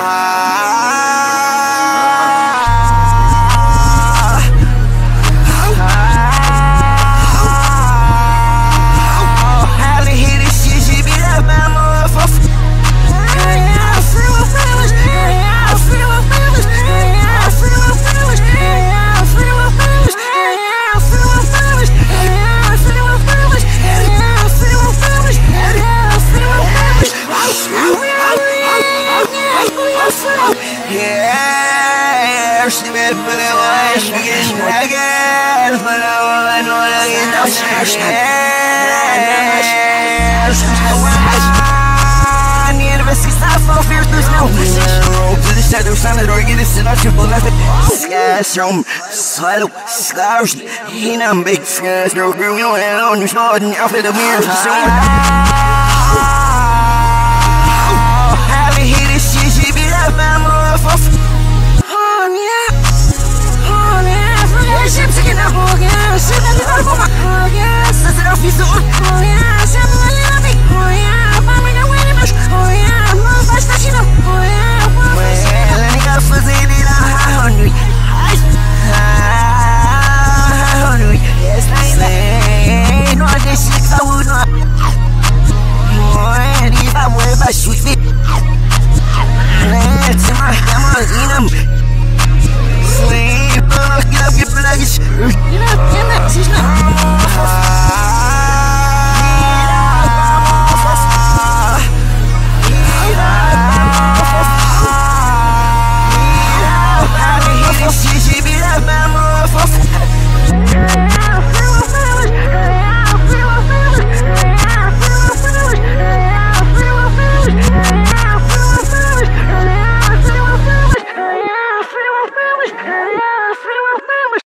From silo scars, he nam big fast, no room, you know, you saw it after the mirror. How to hit this shit, she be that man, motherfucker. Oh, yeah. Oh, yeah. Forget shit, taking that whole gas. Shit, that's not for my whole gas. That's it, I'll be so. Oh, yeah. Shit, I'm a little bit. Oh, yeah. I'm going to win it. Oh, yeah. I'm not fast, you know. Oh, yeah. Well, let me go for the day, I'm hungry. Yes, I say, no, this shit I would not. And if I were by shoot it, let's come on, in them. Sleep, get up, get bloody. You know, she's not.